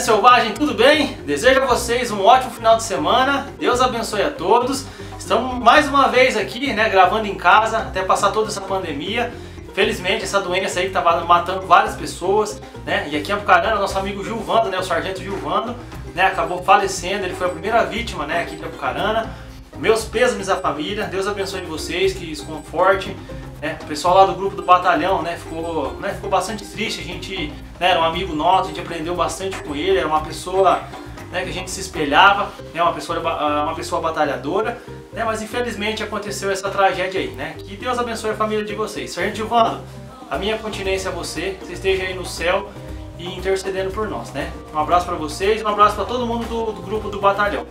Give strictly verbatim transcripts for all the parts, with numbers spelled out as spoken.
Selvagem, tudo bem? Desejo a vocês um ótimo final de semana. Deus abençoe a todos. Estamos mais uma vez aqui, né, gravando em casa, até passar toda essa pandemia. Felizmente, essa doença aí que estava matando várias pessoas, né? E aqui em Apucarana, nosso amigo Gilvando, né, o sargento Gilvando, né, acabou falecendo. Ele foi a primeira vítima, né, aqui de Apucarana. Meus pêsames à família. Deus abençoe vocês, que se conforte. Né? O pessoal lá do grupo do batalhão, né, ficou, né, ficou bastante triste. A gente, né, era um amigo nosso, a gente aprendeu bastante com ele. Era uma pessoa, né, que a gente se espelhava, né, uma pessoa, uma pessoa batalhadora, né, mas infelizmente aconteceu essa tragédia aí, né? Que Deus abençoe a família de vocês. Sargento Gilvando, a minha continência a você, que você esteja aí no céu e intercedendo por nós, né? Um abraço para vocês, um abraço para todo mundo do, do grupo do batalhão.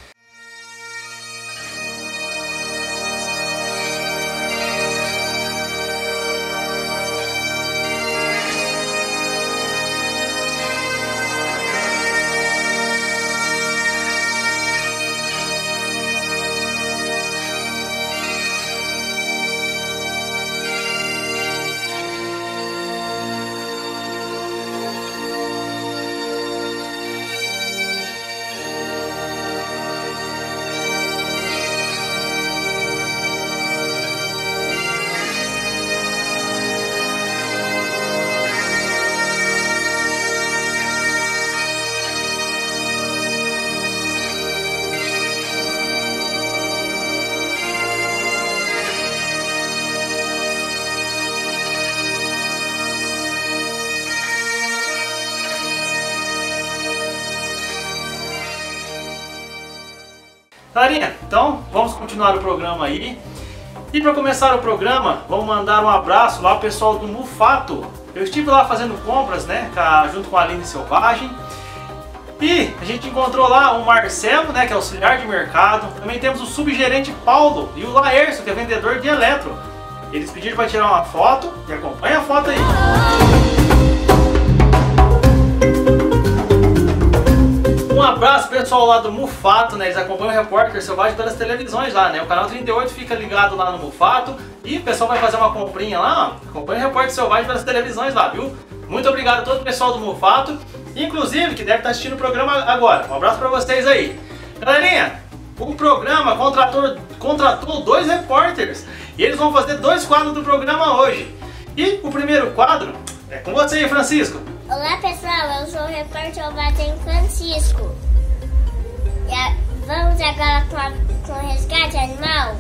Galerinha, então vamos continuar o programa aí. E para começar o programa, vamos mandar um abraço lá ao pessoal do Mufato. Eu estive lá fazendo compras, né, junto com a Aline Selvagem. E a gente encontrou lá o Marcelo, né, que é auxiliar de mercado. Também temos o subgerente Paulo e o Laércio, que é vendedor de eletro. Eles pediram para tirar uma foto e acompanha a foto aí. Um abraço pessoal lá do Mufato, né? Eles acompanham o Repórter Selvagem pelas televisões lá, né? O canal trinta e oito fica ligado lá no Mufato. E o pessoal vai fazer uma comprinha lá, ó. Acompanha o Repórter Selvagem pelas televisões lá, viu? Muito obrigado a todo o pessoal do Mufato, inclusive que deve estar assistindo o programa agora. Um abraço pra vocês aí. Galerinha, o programa contratou, contratou dois repórteres e eles vão fazer dois quadros do programa hoje. E o primeiro quadro é com você aí, Francisco. Olá pessoal, eu sou o repórter Selvagem Francisco. E a, vamos agora com o resgate animal?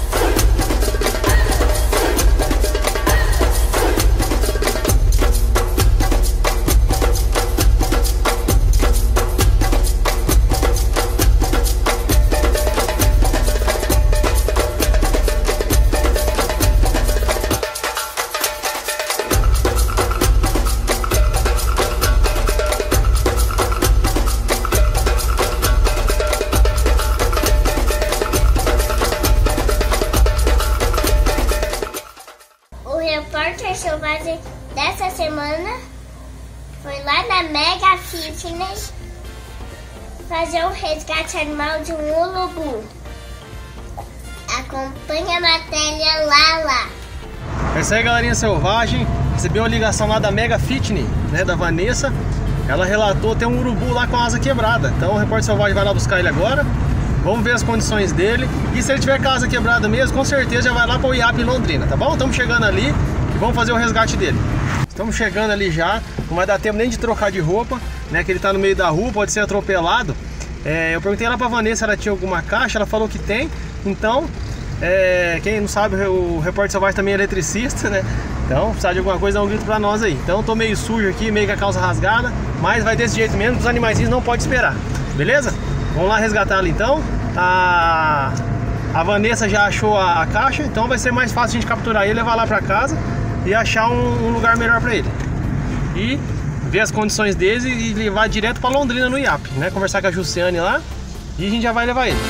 Selvagem dessa semana foi lá na Mega Fitness fazer um resgate animal de um urubu. Acompanha a matéria lá, lá. É isso aí, galerinha selvagem. Recebi uma ligação lá da Mega Fitness, né, da Vanessa. Ela relatou ter um urubu lá com a asa quebrada. Então o repórter selvagem vai lá buscar ele agora. Vamos ver as condições dele. E se ele tiver com a asa quebrada mesmo, com certeza já vai lá para o I A P em Londrina, tá bom? Estamos chegando ali. Vamos fazer o resgate dele. Estamos chegando ali já. Não vai dar tempo nem de trocar de roupa, né? Que ele tá no meio da rua, pode ser atropelado. É, eu perguntei lá pra Vanessa se ela tinha alguma caixa. Ela falou que tem. Então, é, quem não sabe, o repórter selvagem também é eletricista, né? Então, precisar de alguma coisa, dá um grito pra nós aí. Então, tô meio sujo aqui, meio com a calça rasgada. Mas vai desse jeito mesmo, os animaizinhos não podem esperar. Beleza? Vamos lá resgatá-lo então. A, a Vanessa já achou a, a caixa, então vai ser mais fácil a gente capturar ele, levar lá pra casa e achar um, um lugar melhor para ele. E ver as condições dele e levar direto para Londrina no I A P, né? Conversar com a Jussiane lá e a gente já vai levar ele.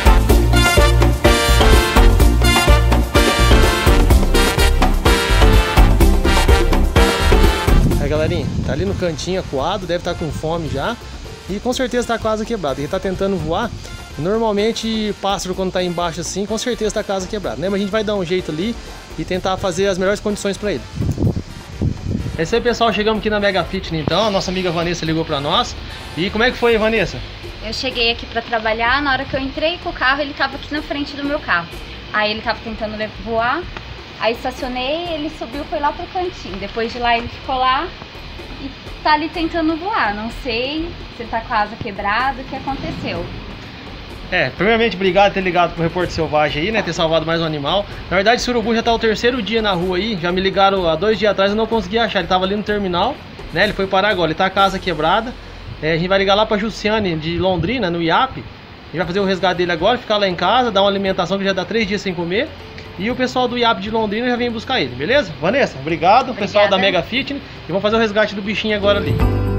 Aí galerinha, tá ali no cantinho acuado, deve estar com fome já e com certeza tá com a asa quebrada. Ele tá tentando voar. Normalmente pássaro quando tá embaixo assim, com certeza tá com a asa quebrada, né? Mas a gente vai dar um jeito ali e tentar fazer as melhores condições para ele. É isso aí, pessoal, chegamos aqui na Mega Fitness então, a nossa amiga Vanessa ligou pra nós. E como é que foi, Vanessa? Eu cheguei aqui pra trabalhar, na hora que eu entrei com o carro, ele tava aqui na frente do meu carro. Aí ele tava tentando voar, aí estacionei, ele subiu, foi lá pro cantinho. Depois de lá ele ficou lá e tá ali tentando voar. Não sei se ele tá com a asa quebrada, o que aconteceu. É, primeiramente, obrigado por ter ligado pro Repórter Selvagem aí, né? Ter salvado mais um animal. Na verdade, esse urubu já tá o terceiro dia na rua aí. Já me ligaram há dois dias atrás, eu não consegui achar. Ele tava ali no terminal, né? Ele foi parar agora, ele tá com a asa quebrada. É, a gente vai ligar lá pra Jussiane de Londrina, no I A P. A gente vai fazer o resgate dele agora, ficar lá em casa, dar uma alimentação que já dá três dias sem comer. E o pessoal do I A P de Londrina já vem buscar ele, beleza? Vanessa, obrigado. O pessoal da Mega Fitness. E vamos fazer o resgate do bichinho agora ali.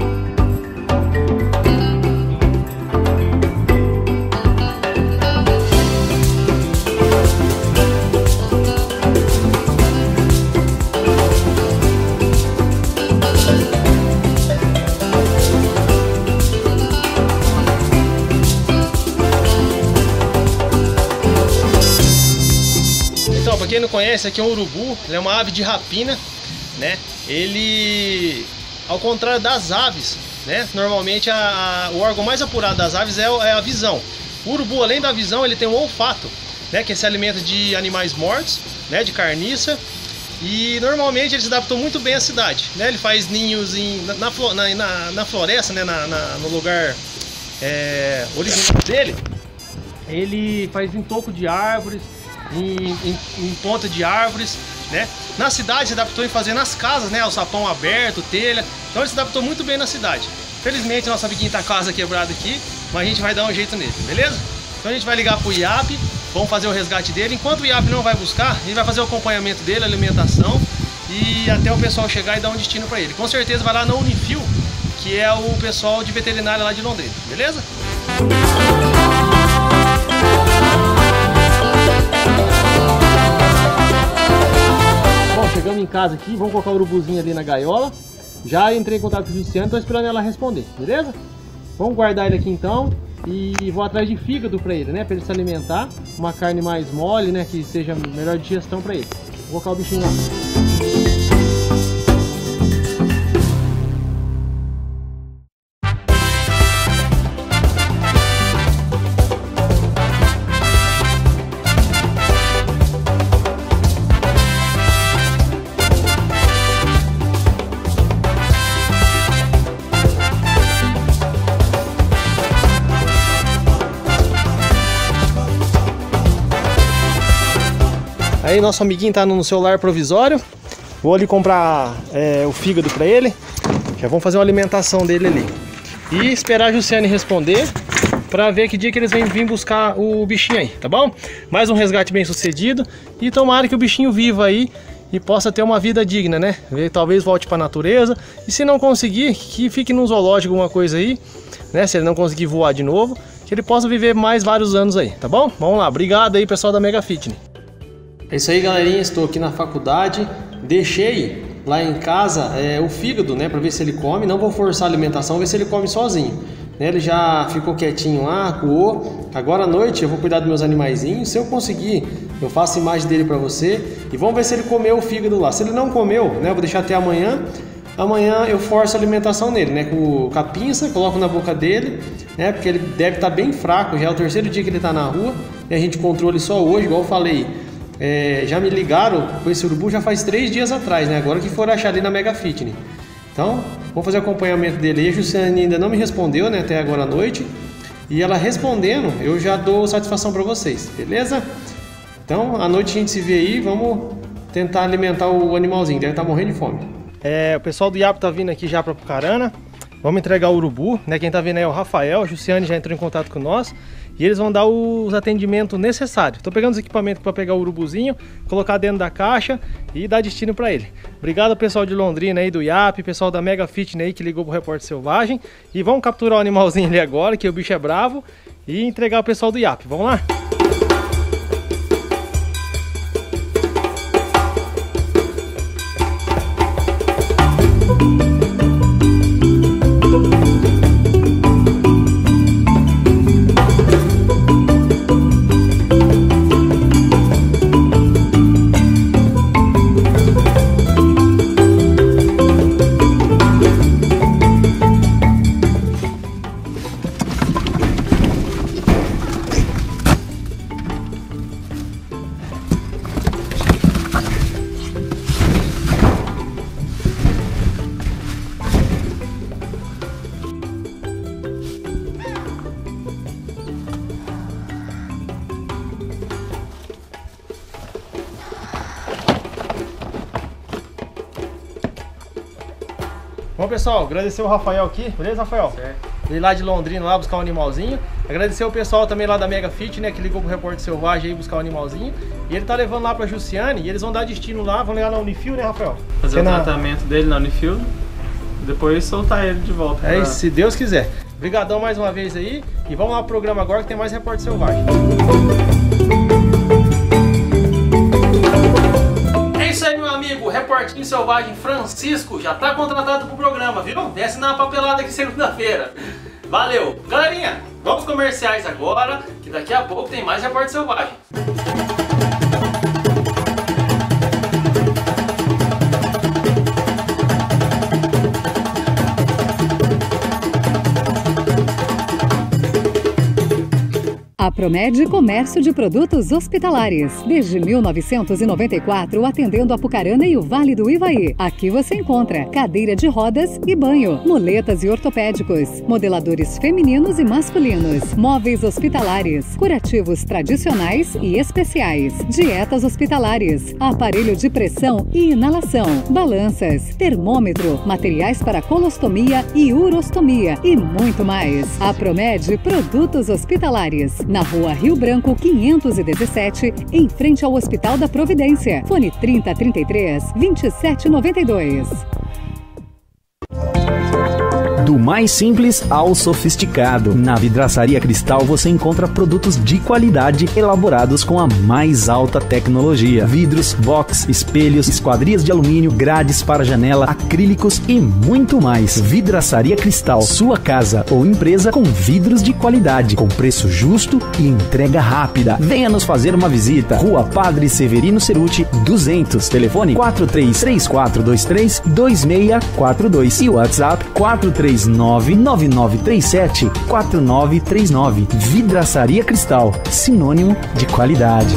Pra quem não conhece, aqui é um urubu, ele é uma ave de rapina, né? Ele, ao contrário das aves, né? Normalmente a, a, o órgão mais apurado das aves é, é a visão. O urubu, além da visão, ele tem um olfato, né? Que se alimenta de animais mortos, né? De carniça. E normalmente ele se adaptou muito bem à cidade, né? Ele faz ninhos em, na, na, na, na floresta, né? Na, na, no lugar é, original dele. Ele faz em toco de árvores. Em, em, em ponta de árvores, né? Na cidade se adaptou em fazer nas casas, né? O sapão aberto, telha. Então ele se adaptou muito bem na cidade. Felizmente nosso amiguinho tá com a asa quebrada aqui, mas a gente vai dar um jeito nele, beleza? Então a gente vai ligar pro I A P, vamos fazer o resgate dele. Enquanto o I A P não vai buscar, a gente vai fazer o acompanhamento dele, alimentação e até o pessoal chegar e dar um destino para ele. Com certeza vai lá na Unifil, que é o pessoal de veterinária lá de Londrina, beleza? Bom, chegamos em casa aqui, vamos colocar o urubuzinho ali na gaiola. Já entrei em contato com a Jussiane, tô esperando ela responder, beleza? Vamos guardar ele aqui então e vou atrás de fígado para ele, né? Para ele se alimentar, uma carne mais mole, né? Que seja melhor digestão para ele. Vou colocar o bichinho lá. Aí nosso amiguinho tá no celular provisório. Vou ali comprar é, o fígado pra ele. Já vamos fazer uma alimentação dele ali. E esperar a Jussiane responder pra ver que dia que eles vêm vir buscar o bichinho aí, tá bom? Mais um resgate bem sucedido. E tomara que o bichinho viva aí e possa ter uma vida digna, né? Talvez volte pra natureza. E se não conseguir, que fique num zoológico, alguma coisa aí, né? Se ele não conseguir voar de novo, que ele possa viver mais vários anos aí, tá bom? Vamos lá, obrigado aí pessoal da Mega Fitness. É isso aí, galerinha, estou aqui na faculdade, deixei lá em casa é, o fígado, né, para ver se ele come, não vou forçar a alimentação, ver se ele come sozinho, né? Ele já ficou quietinho lá, coou. Agora à noite eu vou cuidar dos meus animaizinhos, se eu conseguir, eu faço imagem dele para você e vamos ver se ele comeu o fígado lá. Se ele não comeu, né, eu vou deixar até amanhã, amanhã eu forço a alimentação nele, né, com a pinça, coloco na boca dele, né, porque ele deve estar bem fraco, já é o terceiro dia que ele está na rua e a gente encontrou ele só hoje, igual eu falei. É, já me ligaram com esse urubu já faz três dias atrás, né? Agora que foram achar ali na Mega Fitness. Então, vamos fazer o acompanhamento dele aí. A Jussiane ainda não me respondeu, né? Até agora à noite. E ela respondendo, eu já dou satisfação para vocês, beleza? Então, à noite a gente se vê aí. Vamos tentar alimentar o animalzinho. Deve estar morrendo de fome. É, o pessoal do I A P tá vindo aqui já para Pucarana. Vamos entregar o urubu, né? Quem tá vendo aí é o Rafael. A Jussiane já entrou em contato com nós. E eles vão dar os atendimentos necessários. Estou pegando os equipamentos para pegar o urubuzinho, colocar dentro da caixa e dar destino para ele. Obrigado ao pessoal de Londrina aí, do I A P, pessoal da Mega Fitness aí que ligou pro Repórter Selvagem. E vamos capturar o animalzinho ali agora, que o bicho é bravo, e entregar o pessoal do I A P. Vamos lá? Bom, pessoal, agradecer o Rafael aqui, beleza, Rafael? Certo. Veio lá de Londrina lá buscar um animalzinho. Agradecer o pessoal também lá da Mega Fit, né, que ligou pro Repórter Selvagem aí buscar o um animalzinho. E ele tá levando lá pra Jussiane e eles vão dar destino lá, vão levar na Unifil, né, Rafael? Fazer o na... tratamento dele na Unifil, depois soltar ele de volta. É isso, se Deus quiser. Obrigadão mais uma vez aí e vamos lá pro programa agora que tem mais Repórter Selvagem. É isso aí, meu amigo, o Reportinho Selvagem Francisco já tá contratado pro programa, viu? Desce na papelada aqui segunda-feira. Valeu! Galerinha, vamos comerciais agora, que daqui a pouco tem mais Repórter Selvagem. A Promed Comércio de Produtos Hospitalares. Desde mil novecentos e noventa e quatro, atendendo Apucarana e o Vale do Ivaí. Aqui você encontra cadeira de rodas e banho, muletas e ortopédicos, modeladores femininos e masculinos, móveis hospitalares, curativos tradicionais e especiais, dietas hospitalares, aparelho de pressão e inalação, balanças, termômetro, materiais para colostomia e urostomia e muito mais. A Promed Produtos Hospitalares. Na Rua Rio Branco quinhentos e dezessete, em frente ao Hospital da Providência. Fone trinta, trinta e três, vinte e sete, noventa e dois. Do mais simples ao sofisticado, na Vidraçaria Cristal você encontra produtos de qualidade elaborados com a mais alta tecnologia. Vidros, box, espelhos, esquadrias de alumínio, grades para janela, acrílicos e muito mais. Vidraçaria Cristal, sua casa ou empresa com vidros de qualidade, com preço justo e entrega rápida. Venha nos fazer uma visita. Rua Padre Severino Ceruti, duzentos. Telefone quatro três três quatro dois três dois seis quatro dois e WhatsApp quatro três nove nove nove três sete quatro nove três nove. Vidraçaria Cristal, sinônimo de qualidade.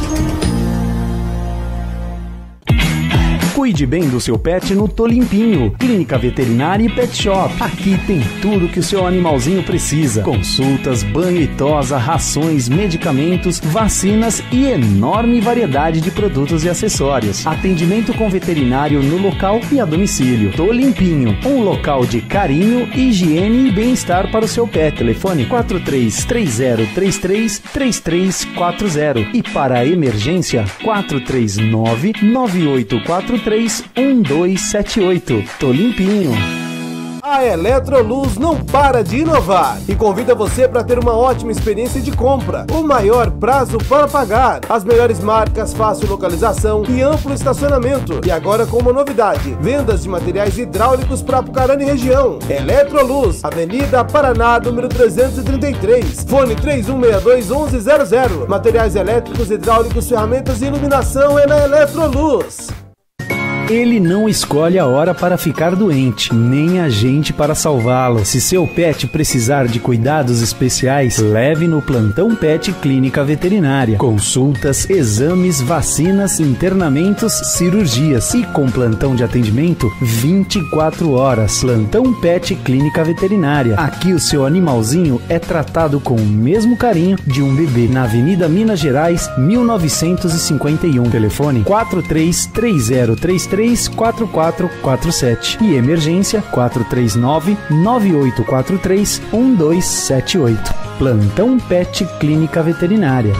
Cuide bem do seu pet no Tô Limpinho, clínica veterinária e pet shop. Aqui tem tudo que o seu animalzinho precisa. Consultas, banho e tosa, rações, medicamentos, vacinas e enorme variedade de produtos e acessórios. Atendimento com veterinário no local e a domicílio. Tô Limpinho, um local de carinho, higiene e bem-estar para o seu pet. Telefone quatro três três zero três três três três quatro zero e para a emergência quatro três nove nove oito quatro três um dois sete oito. Tô Limpinho. A Eletroluz não para de inovar e convida você para ter uma ótima experiência de compra, o maior prazo para pagar, as melhores marcas, fácil localização e amplo estacionamento. E agora com uma novidade, vendas de materiais hidráulicos para Apucarana e região. Eletroluz, Avenida Paraná, número trezentos e trinta e três, fone três um seis dois, um um zero zero. Materiais elétricos, hidráulicos, ferramentas e iluminação é na Eletroluz. Ele não escolhe a hora para ficar doente, nem a gente para salvá-lo. Se seu pet precisar de cuidados especiais, leve no Plantão Pet Clínica Veterinária. Consultas, exames, vacinas, internamentos, cirurgias e com plantão de atendimento vinte e quatro horas. Plantão Pet Clínica Veterinária. Aqui o seu animalzinho é tratado com o mesmo carinho de um bebê. Na Avenida Minas Gerais, mil novecentos e cinquenta e um. Telefone quatro três três zero três três quatro quatro quatro sete e emergência quatro três nove nove oito quatro três um dois sete oito. Plantão Pet Clínica Veterinária.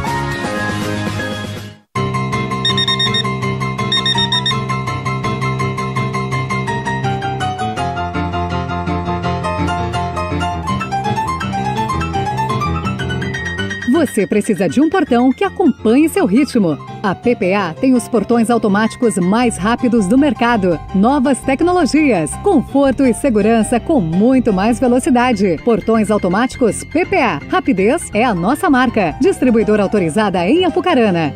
Você precisa de um portão que acompanhe seu ritmo. A P P A tem os portões automáticos mais rápidos do mercado. Novas tecnologias, conforto e segurança com muito mais velocidade. Portões automáticos P P A. Rapidez é a nossa marca. Distribuidora autorizada em Apucarana.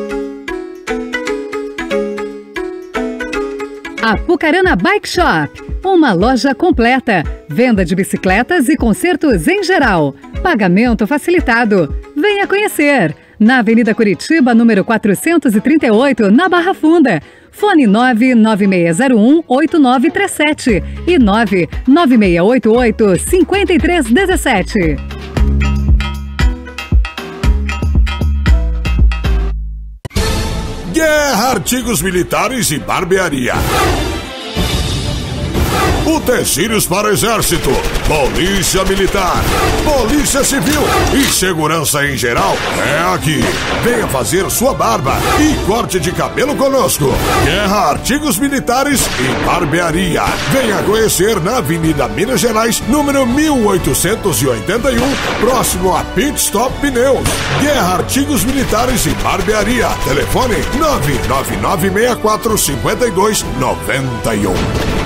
Apucarana Bike Shop. Uma loja completa. Venda de bicicletas e consertos em geral. Pagamento facilitado. Venha conhecer. Na Avenida Curitiba, número quatrocentos e trinta e oito, na Barra Funda. Fone nove nove seis zero um oito nove três sete e nove nove seis oito oito cinco três um sete. Guerra Artigos Militares e Barbearia. utensílios para exército, polícia militar, polícia civil e segurança em geral é aqui. Venha fazer sua barba e corte de cabelo conosco. Guerra Artigos Militares e Barbearia. Venha conhecer na Avenida Minas Gerais, número mil oitocentos e oitenta e um, próximo a Pit Stop Pneus. Guerra Artigos Militares e Barbearia. Telefone nove nove nove seis quatro cinco dois nove um.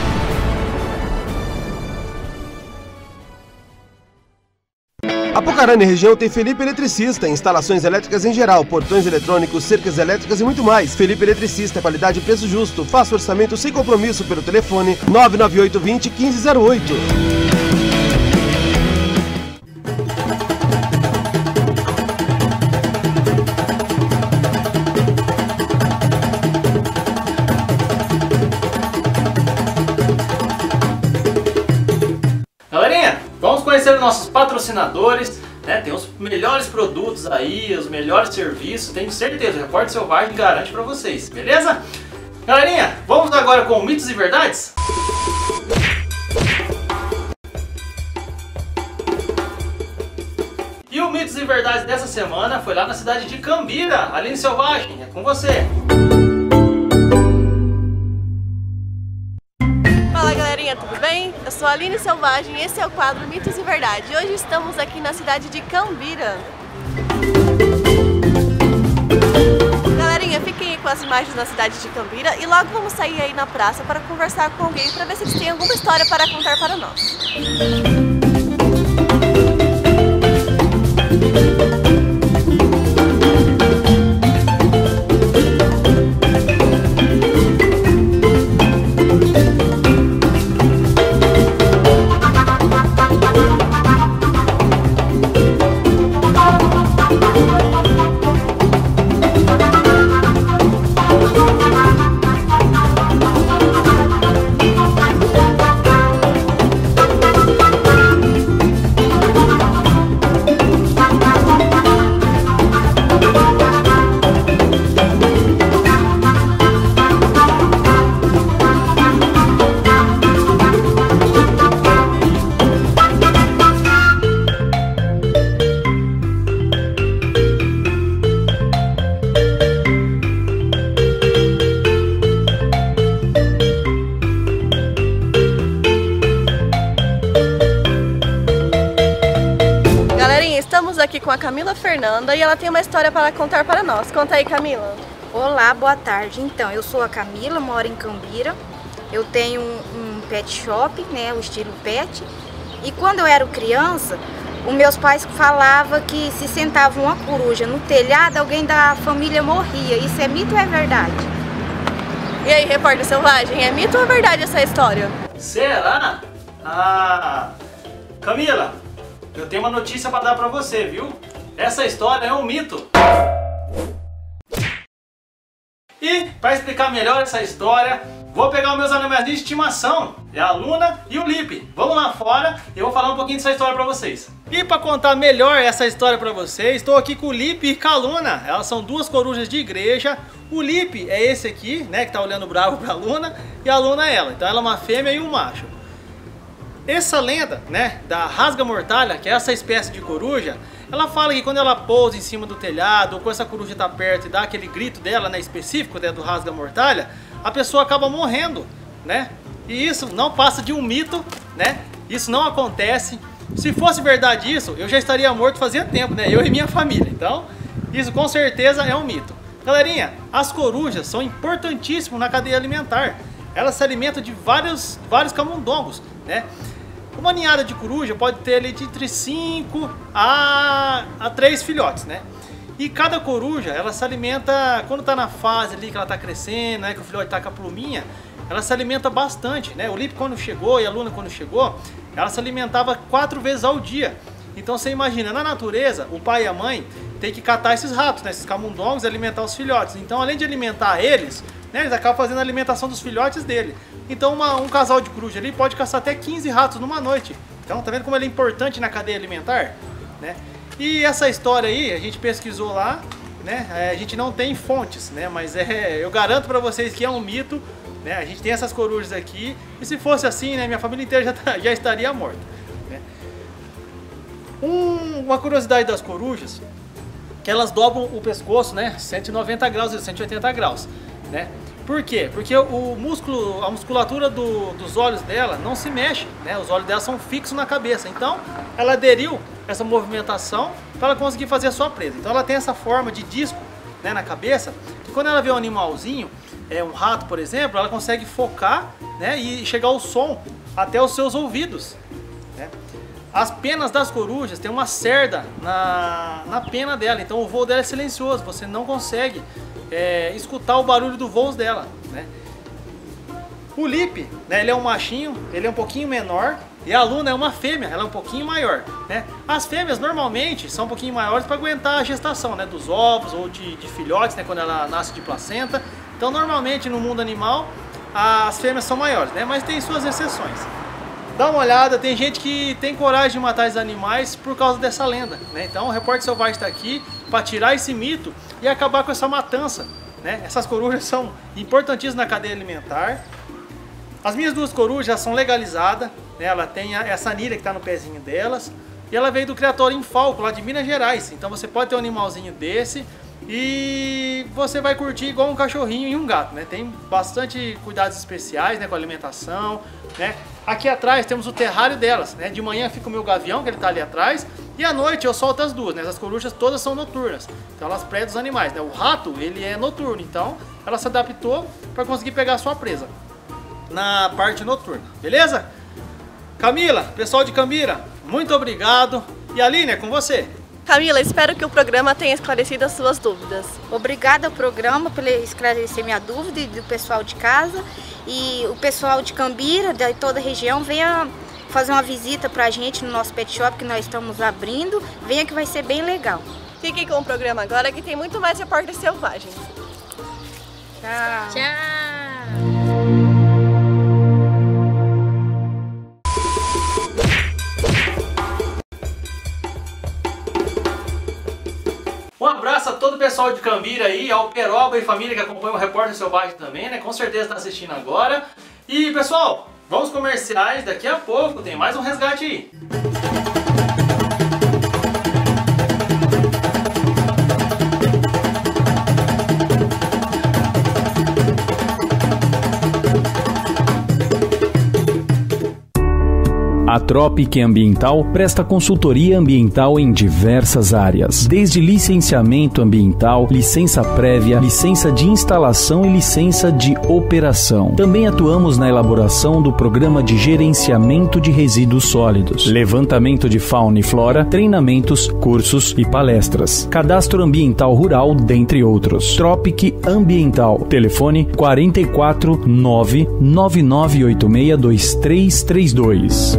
Apucarana e região tem Felipe Eletricista, instalações elétricas em geral, portões eletrônicos, cercas elétricas e muito mais. Felipe Eletricista, qualidade e preço justo. Faça orçamento sem compromisso pelo telefone nove nove oito dois zero um cinco zero oito. Galerinha, vamos conhecer os nossos patrocinadores, né? Tem os melhores produtos aí, os melhores serviços, tenho certeza, o Repórter Selvagem garante pra vocês, beleza? Galerinha, vamos agora com mitos e verdades? E o mitos e verdades dessa semana foi lá na cidade de Cambira, Aline Selvagem, é com você. Fala galerinha, tudo bem? Eu sou a Aline Selvagem e esse é o quadro Mitos e Verdade. Hoje estamos aqui na cidade de Cambira. Galerinha, fiquem aí com as imagens da cidade de Cambira e logo vamos sair aí na praça para conversar com alguém para ver se eles têm alguma história para contar para nós. Estamos aqui com a Camila Fernanda e ela tem uma história para contar para nós. Conta aí, Camila. Olá, boa tarde. Então, eu sou a Camila, moro em Cambira. Eu tenho um, um pet shop, né, o estilo pet. E quando eu era criança, os meus pais falavam que se sentava uma coruja no telhado, alguém da família morria. Isso é mito ou é verdade? E aí, Repórter Selvagem, é mito ou é verdade essa história? Será? Ah, Camila, eu tenho uma notícia para dar para você, viu? Essa história é um mito. E para explicar melhor essa história, vou pegar os meus animais de estimação, é a Luna e o Lipe. Vamos lá fora e eu vou falar um pouquinho dessa história para vocês. E para contar melhor essa história para vocês, estou aqui com o Lipe e com a Luna. Elas são duas corujas de igreja. O Lipe é esse aqui, né, que tá olhando bravo para a Luna, e a Luna é ela. Então ela é uma fêmea e um macho. Essa lenda, né, da rasga-mortalha, que é essa espécie de coruja, ela fala que quando ela pousa em cima do telhado, ou quando essa coruja está perto e dá aquele grito dela, né, específico, né, do rasga-mortalha, a pessoa acaba morrendo, né? E isso não passa de um mito, né? Isso não acontece. Se fosse verdade isso, eu já estaria morto fazia tempo, né? Eu e minha família. Então, isso com certeza é um mito. Galerinha, as corujas são importantíssimas na cadeia alimentar. Elas se alimentam de vários, vários camundongos, né? Uma ninhada de coruja pode ter ali de entre cinco a, a três filhotes, né? E cada coruja, ela se alimenta, quando tá na fase ali que ela tá crescendo, né? Que o filhote tá com a pluminha, ela se alimenta bastante, né? O Lipe quando chegou e a Luna quando chegou, ela se alimentava quatro vezes ao dia. Então você imagina, na natureza, o pai e a mãe tem que catar esses ratos, né? Esses camundongos e alimentar os filhotes. Então além de alimentar eles, né? Eles acabam fazendo a alimentação dos filhotes dele. Então uma, um casal de coruja ali pode caçar até quinze ratos numa noite. Então tá vendo como ele é importante na cadeia alimentar, né? E essa história aí, a gente pesquisou lá, né? A gente não tem fontes, né? Mas é, eu garanto pra vocês que é um mito, né? A gente tem essas corujas aqui, e se fosse assim, né, minha família inteira já, tá, já estaria morta, né? Um, uma curiosidade das corujas, que elas dobram o pescoço, né, cento e noventa graus e cento e oitenta graus, né? Por quê? Porque o músculo, a musculatura do, dos olhos dela não se mexe, né? Os olhos dela são fixos na cabeça. Então, ela aderiu essa movimentação para ela conseguir fazer a sua presa. Então, ela tem essa forma de disco, né, na cabeça, que quando ela vê um animalzinho, é, um rato, por exemplo, ela consegue focar, né, e chegar o som até os seus ouvidos, né? As penas das corujas tem uma cerda na, na pena dela, então o voo dela é silencioso, você não consegue É, escutar o barulho do voo dela, né? O Lipe, né, ele é um machinho, ele é um pouquinho menor, e a Luna é uma fêmea, ela é um pouquinho maior, né? As fêmeas normalmente são um pouquinho maiores para aguentar a gestação, né, dos ovos ou de, de filhotes, né, quando ela nasce de placenta. Então normalmente no mundo animal as fêmeas são maiores, né, mas tem suas exceções. Dá uma olhada, tem gente que tem coragem de matar esses animais por causa dessa lenda, né? Então o Repórter Selvagem está aqui para tirar esse mito e acabar com essa matança, né? Essas corujas são importantíssimas na cadeia alimentar. As minhas duas corujas são legalizadas, né? Ela tem a, essa anilha que está no pezinho delas, e ela veio do criatório em Falco, lá de Minas Gerais. Então você pode ter um animalzinho desse e você vai curtir igual um cachorrinho e um gato, né? Tem bastante cuidados especiais, né, com a alimentação, né? Aqui atrás temos o terrário delas, né? De manhã fica o meu gavião, que ele está ali atrás, e à noite eu solto as duas, né? As corujas todas são noturnas, então elas predam os animais, né? O rato, ele é noturno, então ela se adaptou para conseguir pegar a sua presa na parte noturna, beleza? Camila, pessoal de Cambira, muito obrigado. E Aline, é com você. Camila, espero que o programa tenha esclarecido as suas dúvidas. Obrigada ao programa por esclarecer minha dúvida e do pessoal de casa. E o pessoal de Cambira, de toda a região, venha fazer uma visita pra gente no nosso pet shop que nós estamos abrindo. Venha que vai ser bem legal. Fiquem com o programa agora que tem muito mais Repórter Selvagem. Tchau. Tchau. Um abraço a todo o pessoal de Cambira aí, ao Peroba e família que acompanha o Repórter Selvagem também, né? Com certeza está assistindo agora. E pessoal, vamos comerciais, daqui a pouco tem mais um resgate aí. A Tropic Ambiental presta consultoria ambiental em diversas áreas, desde licenciamento ambiental, licença prévia, licença de instalação e licença de operação. Também atuamos na elaboração do programa de gerenciamento de resíduos sólidos, levantamento de fauna e flora, treinamentos, cursos e palestras. Cadastro ambiental rural, dentre outros. Tropic Ambiental. Telefone quatro quatro nove nove nove oito seis dois três três dois.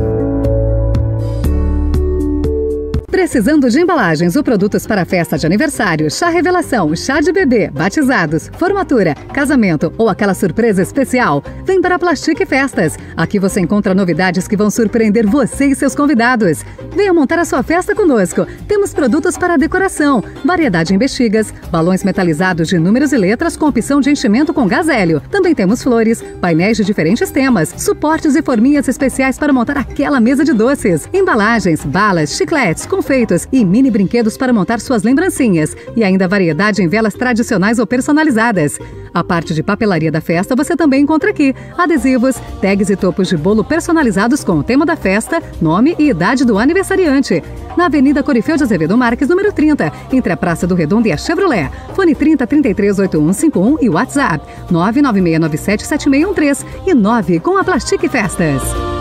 Precisando de embalagens ou produtos para festa de aniversário, chá revelação, chá de bebê, batizados, formatura, casamento ou aquela surpresa especial? Vem para a Plastique Festas. Aqui você encontra novidades que vão surpreender você e seus convidados. Venha montar a sua festa conosco. Temos produtos para decoração, variedade em bexigas, balões metalizados de números e letras com opção de enchimento com gás hélio. Também temos flores, painéis de diferentes temas, suportes e forminhas especiais para montar aquela mesa de doces, embalagens, balas, chicletes, confeitos e mini brinquedos para montar suas lembrancinhas. E ainda variedade em velas tradicionais ou personalizadas. A parte de papelaria da festa você também encontra aqui. Adesivos, tags e topos de bolo personalizados com o tema da festa, nome e idade do aniversariante. Na Avenida Corifeu de Azevedo Marques, número trinta, entre a Praça do Redondo e a Chevrolet. Fone trinta, trinta e três, oitenta e um cinquenta e um e WhatsApp nove nove seis nove sete, sete seis um três e nove com a Plastique Festas.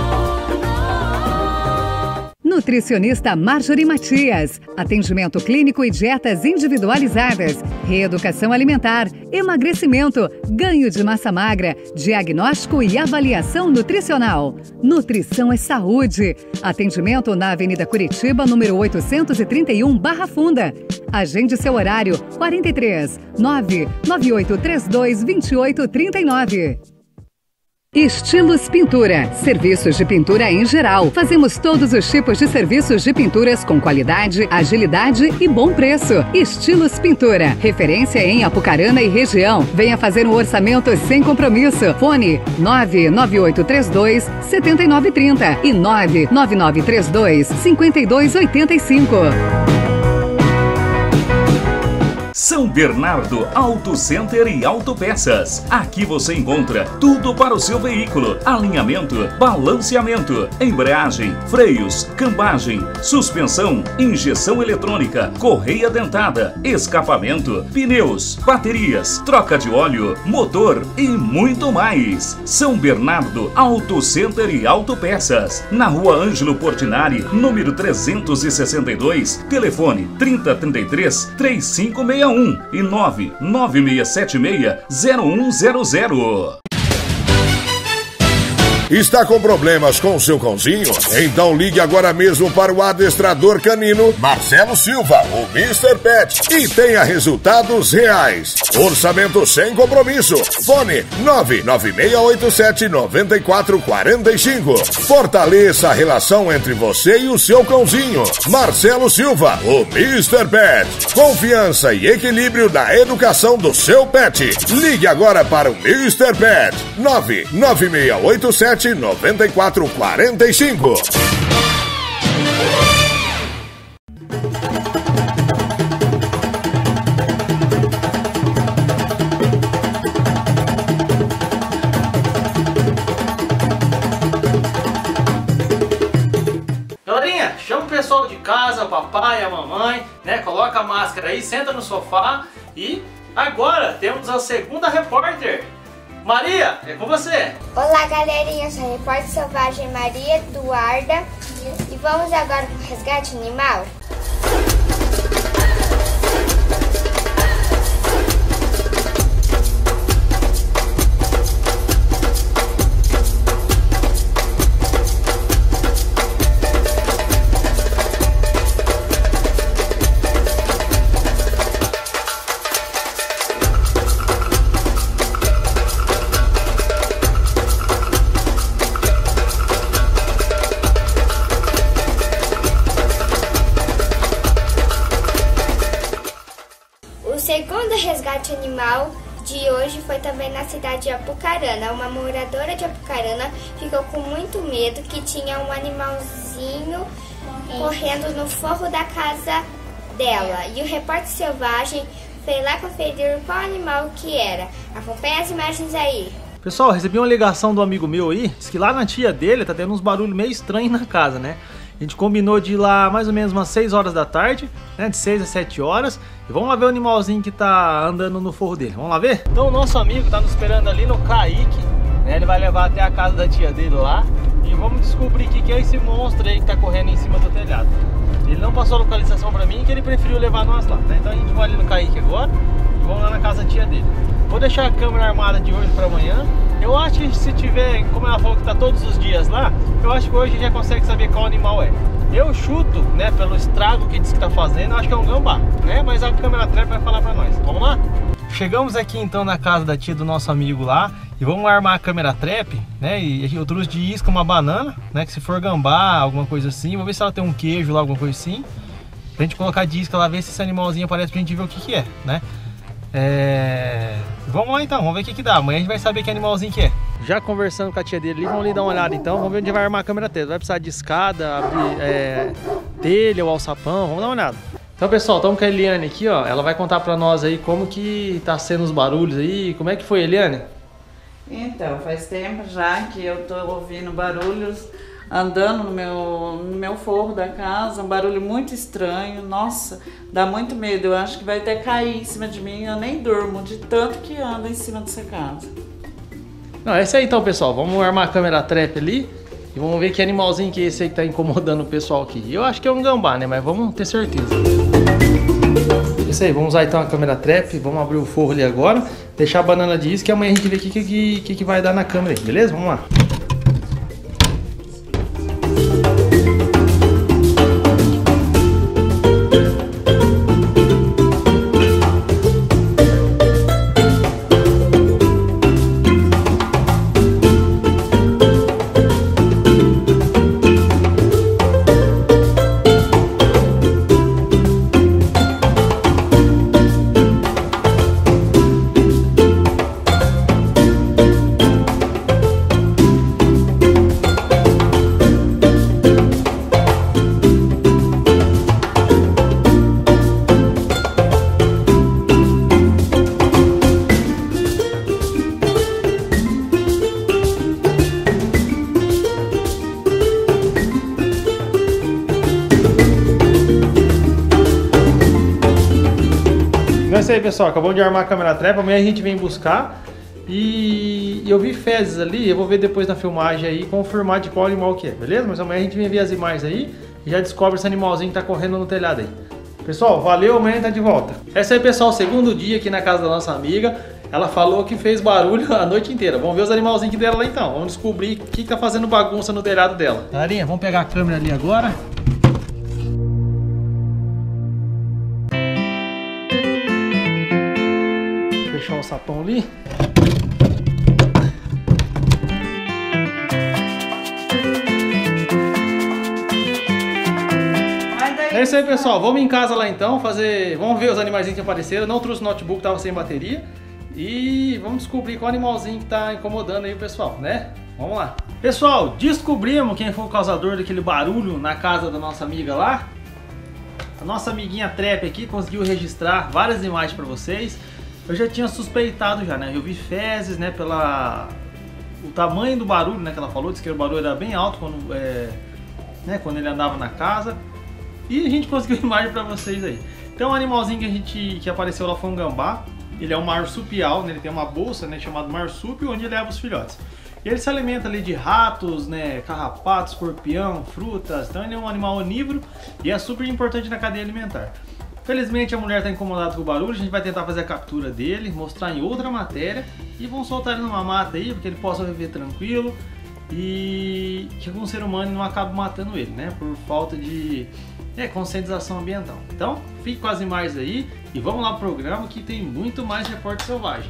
Nutricionista Marjorie Matias. Atendimento clínico e dietas individualizadas. Reeducação alimentar, emagrecimento, ganho de massa magra, diagnóstico e avaliação nutricional. Nutrição é saúde. Atendimento na Avenida Curitiba, número oitocentos e trinta e um, Barra Funda. Agende seu horário quarenta e três, nove nove oito três dois, dois oito três nove. Estilos Pintura, serviços de pintura em geral. Fazemos todos os tipos de serviços de pinturas com qualidade, agilidade e bom preço. Estilos Pintura, referência em Apucarana e região. Venha fazer um orçamento sem compromisso. Fone nove nove oito três dois, sete nove três zero e nove nove nove três dois, cinco dois oito cinco. São Bernardo Auto Center e Autopeças. Aqui você encontra tudo para o seu veículo: alinhamento, balanceamento, embreagem, freios, cambagem, suspensão, injeção eletrônica, correia dentada, escapamento, pneus, baterias, troca de óleo, motor e muito mais. São Bernardo Auto Center e Autopeças, na Rua Ângelo Portinari, número trezentos e sessenta e dois, telefone trinta, trinta e três, trinta e cinco sessenta e um e nove nove seis sete seis, zero um zero zero. Está com problemas com seu cãozinho? Então ligue agora mesmo para o adestrador canino Marcelo Silva, o mister Pet, e tenha resultados reais. Orçamento sem compromisso. Fone nove nove seis oito sete, nove quatro quatro cinco. Fortaleça a relação entre você e o seu cãozinho. Marcelo Silva, o mister Pet. Confiança e equilíbrio na educação do seu pet. Ligue agora para o mister Pet. nove nove seis oito sete, nove quatro quatro cinco. Galerinha, chama o pessoal de casa, o papai, a mamãe, né? Coloca a máscara aí, senta no sofá e agora temos a segunda repórter. Maria, é com você. Olá, galerinha, eu sou a repórter selvagem Maria Eduarda e vamos agora para o resgate animal. O segundo resgate animal de hoje foi também na cidade de Apucarana. Uma moradora de Apucarana ficou com muito medo que tinha um animalzinho correndo no forro da casa dela. E o repórter selvagem foi lá conferir qual animal que era. Acompanhe as imagens aí. Pessoal, recebi uma ligação do amigo meu aí, diz que lá na tia dele tá tendo uns barulhos meio estranhos na casa, né? A gente combinou de ir lá mais ou menos umas seis horas da tarde, né? De seis a sete horas. E vamos lá ver o animalzinho que tá andando no forro dele. Vamos lá ver? Então o nosso amigo tá nos esperando ali no Kaique, né? Ele vai levar até a casa da tia dele lá. E vamos descobrir o que é esse monstro aí que tá correndo em cima do telhado. Ele não passou a localização pra mim, que ele preferiu levar nós lá, né? Então a gente vai ali no Kaique agora e vamos lá na casa da tia dele. Vou deixar a câmera armada de hoje pra amanhã. Eu acho que se tiver, como ela falou que tá todos os dias lá, eu acho que hoje já consegue saber qual animal é. Eu chuto, né, pelo estrago que diz que tá fazendo, eu acho que é um gambá, né? Mas a câmera trap vai falar pra nós. Vamos lá? Chegamos aqui então na casa da tia do nosso amigo lá e vamos armar a câmera trap, né? E eu trouxe de isca uma banana, né? Que se for gambá, alguma coisa assim, vou ver se ela tem um queijo lá, alguma coisa assim. Pra gente colocar de isca lá, ver se esse animalzinho aparece pra gente ver o que que é, né? É... Vamos lá então, vamos ver o que que dá. Amanhã a gente vai saber que animalzinho que é. Já conversando com a tia dele ali, vamos ali dar uma olhada então. Vamos ver onde vai armar a câmera trap. Vai precisar de escada, abrir é... telha ou alçapão, vamos dar uma olhada. Então pessoal, estamos com a Eliane aqui, ó. Ela vai contar pra nós aí como que tá sendo os barulhos aí. Como é que foi, Eliane? Então, faz tempo já que eu tô ouvindo barulhos andando no meu, no meu forro da casa, um barulho muito estranho. Nossa, dá muito medo. Eu acho que vai até cair em cima de mim. Eu nem durmo de tanto que anda em cima dessa casa. Não, é isso aí então, pessoal. Vamos armar a câmera trap ali e vamos ver que animalzinho que é esse aí que tá incomodando o pessoal aqui. Eu acho que é um gambá, né? Mas vamos ter certeza. Isso aí, vamos usar então a câmera trap. Vamos abrir o forro ali agora, deixar a banana de isca e amanhã a gente vê o que, que, que, que vai dar na câmera aí, beleza? Vamos lá. isso aí, pessoal. Acabamos de armar a câmera trap. Amanhã a gente vem buscar. E eu vi fezes ali. Eu vou ver depois na filmagem aí, confirmar de qual animal que é, beleza? Mas amanhã a gente vem ver as imagens aí e já descobre esse animalzinho que tá correndo no telhado aí. Pessoal, valeu, amanhã tá de volta. Esse aí, pessoal, segundo dia aqui na casa da nossa amiga. Ela falou que fez barulho a noite inteira. Vamos ver os animalzinhos dela lá então. Vamos descobrir o que tá fazendo bagunça no telhado dela. Galerinha, vamos pegar a câmera ali agora. Fechar o sapão ali. É isso aí, pessoal. Vamos em casa lá então, fazer... Vamos ver os animaizinhos que apareceram. Não trouxe o notebook, tava sem bateria. E vamos descobrir qual animalzinho que tá incomodando aí o pessoal, né? Vamos lá. Pessoal, descobrimos quem foi o causador daquele barulho na casa da nossa amiga lá. A nossa amiguinha Trap aqui conseguiu registrar várias imagens pra vocês. Eu já tinha suspeitado já, né? Eu vi fezes, né? Pela... o tamanho do barulho, né? Que ela falou. Disse que o barulho era bem alto quando, é... né? quando ele andava na casa. E a gente conseguiu imagem pra vocês aí. Então o animalzinho que, a gente... que apareceu lá foi um gambá. Ele é um marsupial, né? Ele tem uma bolsa, né, chamada marsúpio, onde ele leva os filhotes. E ele se alimenta ali de ratos, né, carrapatos, escorpião, frutas. Então ele é um animal onívoro e é super importante na cadeia alimentar. Felizmente a mulher está incomodada com o barulho, a gente vai tentar fazer a captura dele, mostrar em outra matéria e vamos soltar ele numa mata aí, porque ele possa viver tranquilo e que algum ser humano não acabe matando ele, né, por falta de... é, conscientização ambiental. Então, fique com as imagens aí e vamos lá pro programa que tem muito mais Repórter Selvagem.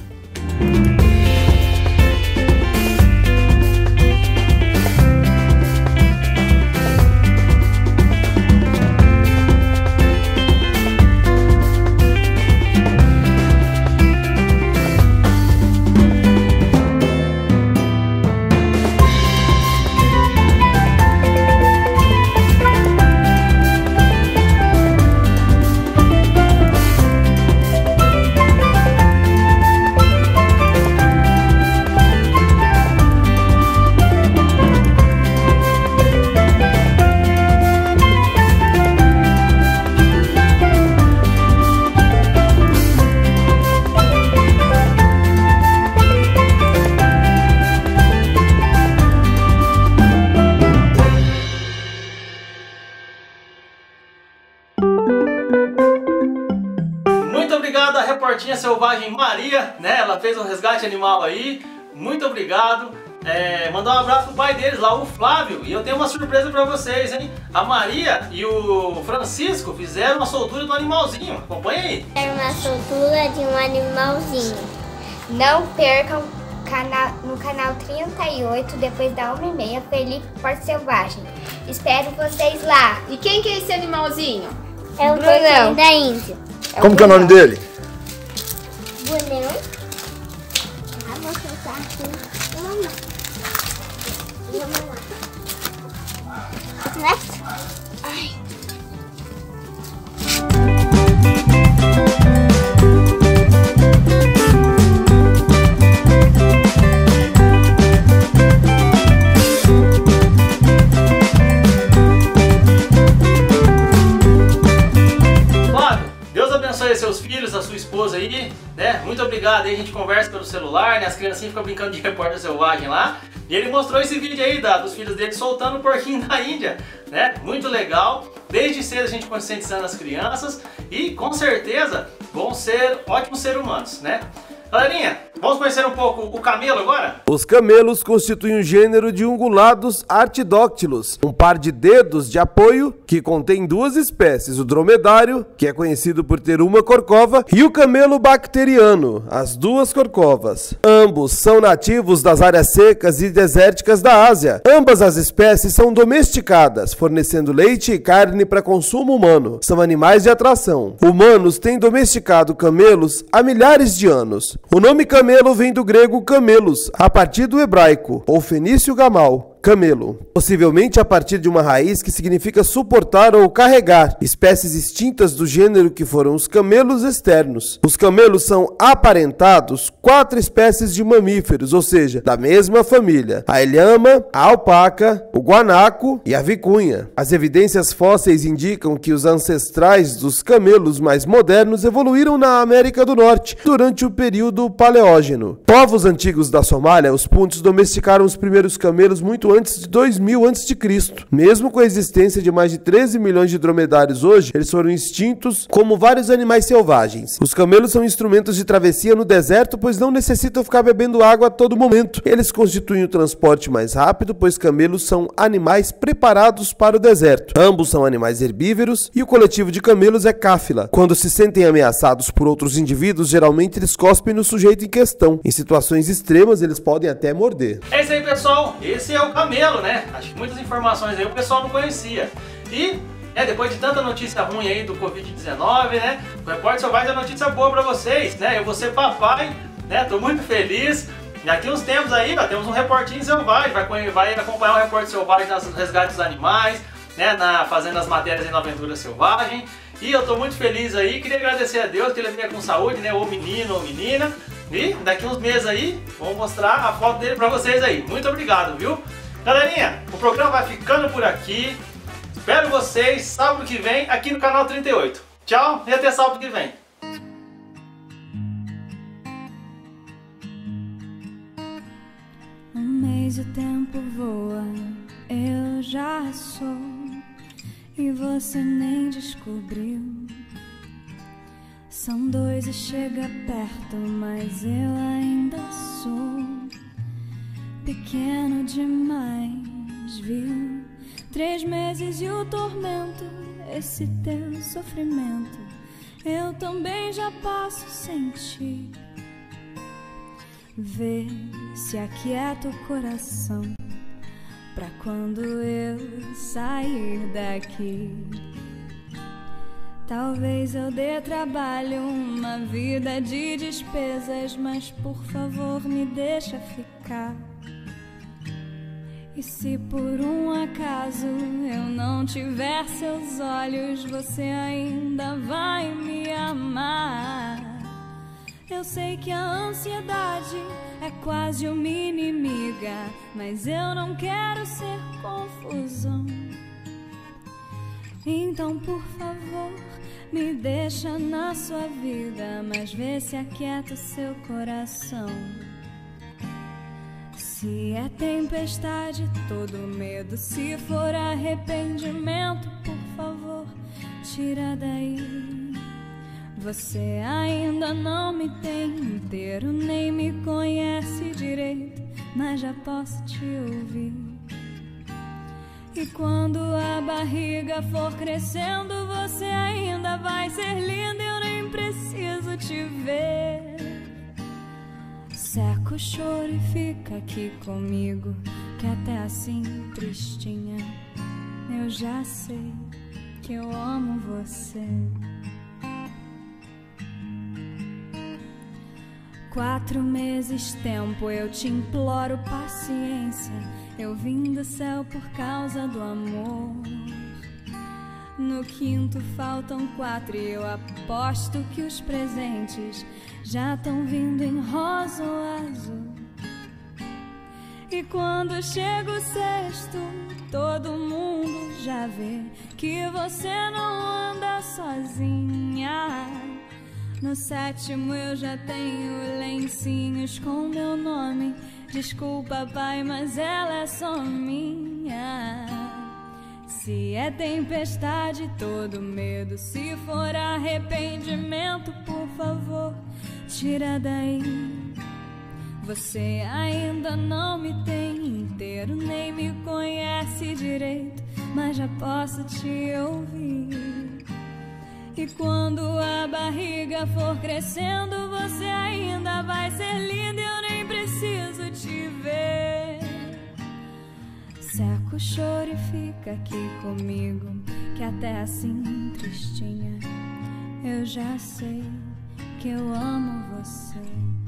Reportinha Selvagem Maria, né? Ela fez um resgate animal aí. Muito obrigado. É, mandar um abraço pro pai deles lá, o Flávio. E eu tenho uma surpresa pra vocês, hein? A Maria e o Francisco fizeram uma soltura do animalzinho. Acompanha aí. É uma soltura de um animalzinho. Não percam canal, no canal trinta e oito, depois da uma e meia, Felipe Porto Selvagem. Espero vocês lá. E quem que é esse animalzinho? É o Brunão da Índia. É Como que é o nome dele? Brunão. Ah, vou soltar aqui. Vamos lá. Vamos lá. Next. Ai. Seus filhos, a sua esposa aí, né? Muito obrigado aí, a gente conversa pelo celular, né? As criancinhas ficam brincando de Repórter Selvagem lá. E ele mostrou esse vídeo aí da, dos filhos dele soltando o porquinho da Índia, né? Muito legal. Desde cedo a gente conscientizando as crianças e com certeza vão ser ótimos seres humanos, né? Galerinha, vamos conhecer um pouco o camelo agora? Os camelos constituem um gênero de ungulados artidóctilos, um par de dedos de apoio que contém duas espécies, o dromedário, que é conhecido por ter uma corcova, e o camelo bacteriano, as duas corcovas. Ambos são nativos das áreas secas e desérticas da Ásia. Ambas as espécies são domesticadas, fornecendo leite e carne para consumo humano. São animais de atração. Humanos têm domesticado camelos há milhares de anos. O nome camelo vem do grego camelos, a partir do hebraico, ou fenício gamal, camelo, possivelmente a partir de uma raiz que significa suportar ou carregar, espécies extintas do gênero que foram os camelos externos. Os camelos são aparentados quatro espécies de mamíferos, ou seja, da mesma família: a ilhama, a alpaca, o guanaco e a vicunha. As evidências fósseis indicam que os ancestrais dos camelos mais modernos evoluíram na América do Norte durante o período Paleógeno. Povos antigos da Somália, os puntos, domesticaram os primeiros camelos muito antes de dois mil antes de Cristo. Mesmo com a existência de mais de treze milhões de dromedários hoje, eles foram extintos como vários animais selvagens. Os camelos são instrumentos de travessia no deserto, pois não necessitam ficar bebendo água a todo momento. Eles constituem o transporte mais rápido, pois camelos são animais preparados para o deserto. Ambos são animais herbívoros e o coletivo de camelos é cáfila. Quando se sentem ameaçados por outros indivíduos, geralmente eles cospem no sujeito em questão. Em situações extremas, eles podem até morder. É isso aí, pessoal. Esse é o camelo, né? Acho que muitas informações aí o pessoal não conhecia. E, é, depois de tanta notícia ruim aí do covid dezenove, né? O Repórter Selvagem é notícia boa pra vocês, né? Eu vou ser papai, né? Tô muito feliz. Daqui uns tempos aí, ó, temos um Reportinho Selvagem. Vai, vai acompanhar o Repórter Selvagem nas resgates dos animais, né? Na, fazendo as matérias aí na Aventura Selvagem. E eu tô muito feliz aí. Queria agradecer a Deus que ele venha com saúde, né? Ou menino ou menina. E daqui uns meses aí, vamos mostrar a foto dele pra vocês aí. Muito obrigado, viu? Galerinha, o programa vai ficando por aqui. Espero vocês sábado que vem aqui no canal trinta e oito. Tchau e até sábado que vem. Um mês o tempo voa, eu já sou, e você nem descobriu. São dois e chega perto, mas eu ainda sou pequeno demais, viu? Três meses e o tormento, esse teu sofrimento, eu também já posso sentir. Vê se aquieta o coração pra quando eu sair daqui. Talvez eu dê trabalho, uma vida de despesas, mas por favor me deixa ficar. E se por um acaso eu não tiver seus olhos, você ainda vai me amar. Eu sei que a ansiedade é quase uma inimiga, mas eu não quero ser confusão. Então, por favor, me deixa na sua vida, mas vê se aquieta o seu coração. Se é tempestade, todo medo, se for arrependimento, por favor, tira daí. Você ainda não me tem inteiro, nem me conhece direito, mas já posso te ouvir. E quando a barriga for crescendo, você ainda vai ser linda, eu nem preciso te ver. Seca o choro e fica aqui comigo, que até assim, tristinha, eu já sei que eu amo você. Quatro meses tempo, eu te imploro paciência. Eu vim do céu por causa do amor. No quinto faltam quatro e eu aposto que os presentes já estão vindo em rosa ou azul. E quando chega o sexto, todo mundo já vê que você não anda sozinha. No sétimo eu já tenho lencinhos com meu nome. Desculpa, pai, mas ela é só minha. Se é tempestade, todo medo, se for arrependimento, por favor, tira daí. Você ainda não me tem inteiro, nem me conhece direito, mas já posso te ouvir. E quando a barriga for crescendo, você ainda vai ser linda, eu nem preciso te ver. Seca o choro e fica aqui comigo, que até assim, tristinha, eu já sei que eu amo você.